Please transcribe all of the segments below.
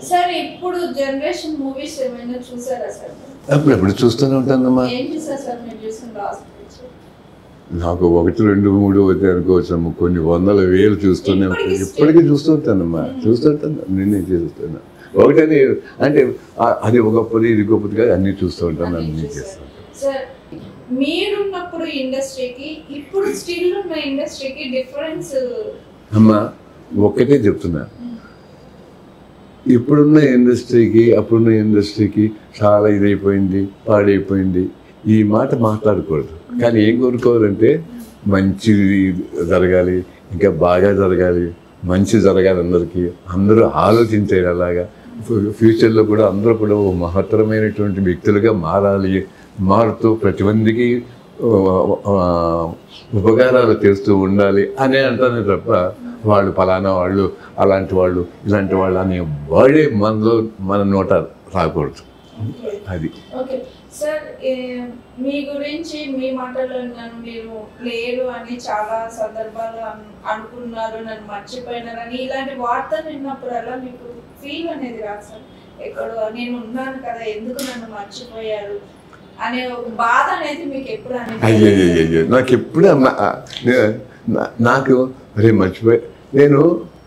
Sir ఇప్పుడు generation movies ఏమైనా చూసారా సార్? అప్పుడప్పుడు చూస్తూనే ఉంటానమ్మా. ఏంటి సార్ మీరు చూసిన లాస్ట్? నాకు 1, 2, 3 అవుతాయి అనుకోవచ్చమ్మా. కొన్ని వందల వేలు చూస్తూనే ఉంటాను. ఇప్పటికీ చూస్తుంటానమ్మా. చూస్తుంటాను, నేనే చూస్తాను. ఒకటని అంటే అది గొప్పది ఇది గొప్పది కాదు, అన్నీ చూస్తూ ఉంటాను, అన్నీ చేస్తాను. సార్ మీరున్నప్పుడు ఇండస్ట్రీకి ఇప్పుడు స్టిల్ ఉన్న ఇండస్ట్రీకి డిఫరెన్స్ అమ్మా ఒక్కటే చెప్తున్నా, ఇప్పుడున్న ఇండస్ట్రీకి అప్పుడున్న ఇండస్ట్రీకి చాలా ఇదైపోయింది, పాడైపోయింది, ఈ మాట మాట్లాడకూడదు. కానీ ఏం కోరుకోవాలంటే మంచి జరగాలి, ఇంకా బాగా జరగాలి, మంచి జరగాలి, అందరూ ఆలోచించేలాగా ఫ్యూచర్లో కూడా అందరూ కూడా మహత్తరమైనటువంటి వ్యక్తులుగా మారాలి, మారుతూ ప్రతి మందికి ఉపకారాలు చేస్తూ ఉండాలి అని అంటానే తప్ప వాళ్ళు ఫలానా వాళ్ళు అలాంటి వాళ్ళు ఇలాంటి వాళ్ళు అనే వర్డే మన నోట రాకూడదు. అది సార్ మీ గురించి మీ మాటల్లో మీరు లేరు అని చాలా సందర్భాలు అనుకున్నారు, నన్ను మర్చిపోయినారు అని ఇలాంటి వార్తలు విన్నప్పుడల్లా మీకు ఫీల్ అనేది రాదు సార్? ఎక్కడో నేను ఉన్నాను కదా, ఎందుకు నన్ను మర్చిపోయారు అనే ఒక బాధ అనేది మీకు ఎప్పుడు అయ్యో నాకు ఎప్పుడు నాకు అరే మర్చిపోయి నేను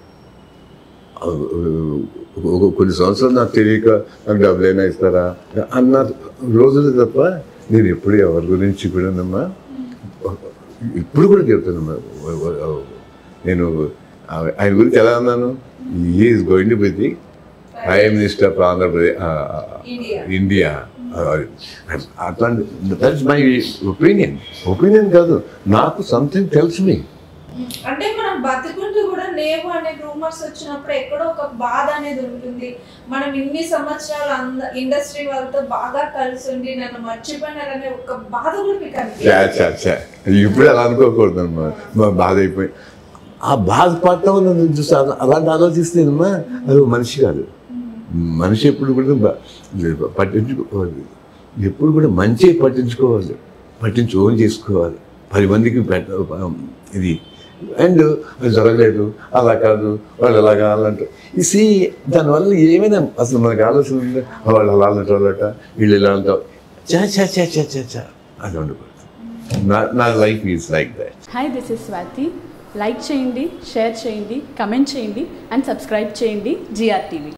కొన్ని సంవత్సరాలు నాకు తెలియక నాకు డబ్బులైనా ఇస్తారా అన్న రోజులు తప్ప నేను ఎప్పుడు ఎవరి గురించి కూడానమ్మా ఇప్పుడు కూడా చెప్తానమ్మా. నేను ఆయన గురించి ఎలా అన్నాను, is going to be the prime minister of Andhra Pradesh India. అట్లాంటి దట్స్ మై ఒపీనియన్ కాదు, నాకు సంథింగ్ తెలుసు మీ. అంటే మనం బతుకుంటూ కూడా లేవు అనే రూమర్స్ వచ్చినప్పుడు ఎక్కడో ఒక బాధ అనేది ఉంటుంది. మనం ఇన్ని సంవత్సరాలు ఇండస్ట్రీ వాళ్ళతో బాగా కలిసి ఉండి నన్ను మర్చిపోయినారనే ఒక బాధ కూడా మీకు ఇప్పుడు అలా అనుకోకూడదు అమ్మా. బాధ అయిపోయి ఆ బాధపడటం నన్ను చూసి అలాంటి ఆలోచిస్తేనమ్మా అది మనిషి కాదు. మనిషి ఎప్పుడు కూడా పట్టించుకోవాలి, ఎప్పుడు కూడా మంచి పట్టించుకొని చేసుకోవాలి, 10 మందికి ఇది. అండ్ జరగలేదు, అలా కాదు, వాళ్ళు అలా కావాలంట సి దానివల్ల ఏమైనా అసలు మనకు ఆలోచన ఉందా, వాళ్ళు అలా వాళ్ళట వీళ్ళు ఇలా అంటారు, చా అది ఉండకూడదు. నా life is like that. Hi, this is Swathi. Like చేయండి, షేర్ చేయండి, కమెంట్ చేయండి అండ్ సబ్స్క్రైబ్ చేయండి GR TV.